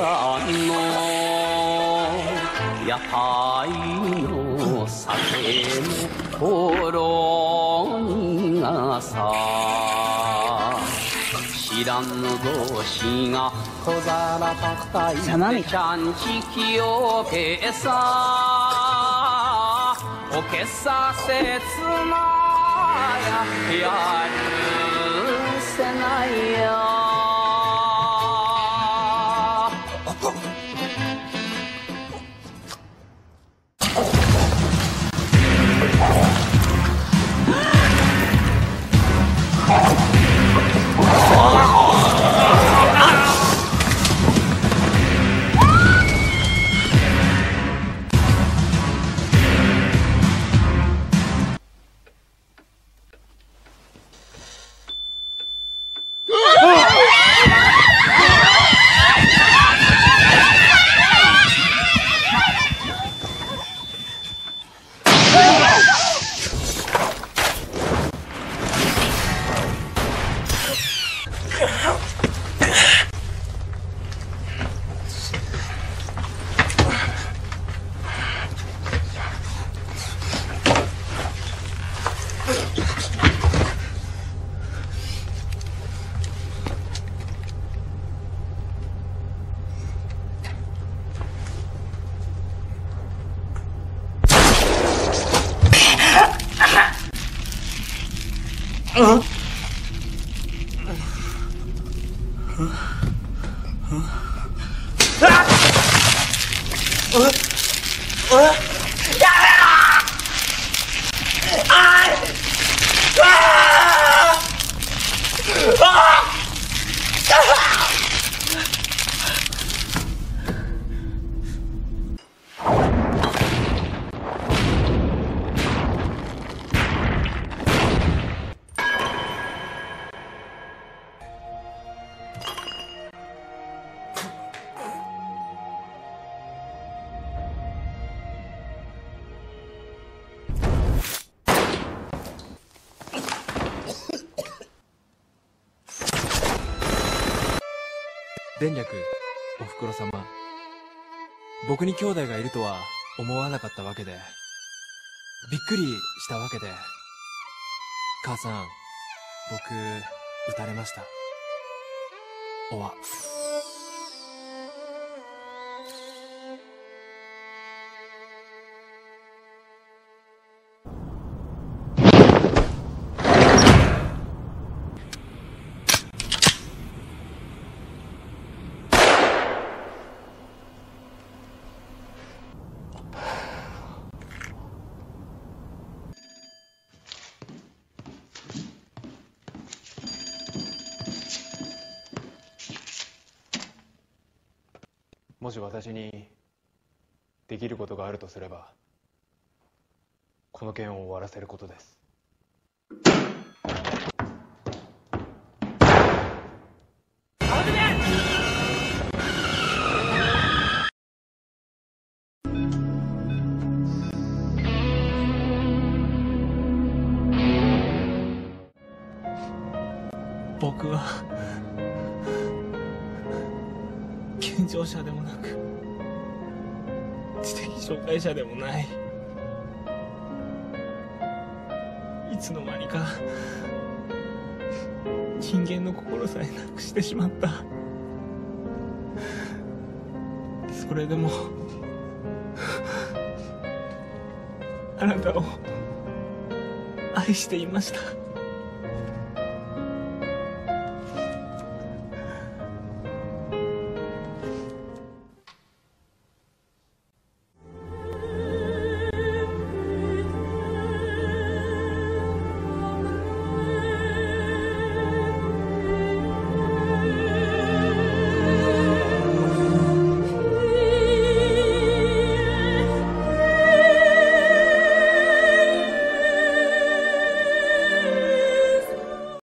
の屋台の酒のほろ苦さ知らぬ同士が小皿たたいてちゃんちきをけさおけさせつなやるせないよ伝略、おふくろ様。僕に兄弟がいるとは思わなかったわけで、びっくりしたわけで、母さん、僕、撃たれました。おわ。もし私にできることがあるとすれば、この件を終わらせることです。 僕は健常者でもなく知的障害者でもない。いつの間にか人間の心さえなくしてしまった。それでもあなたを愛していました。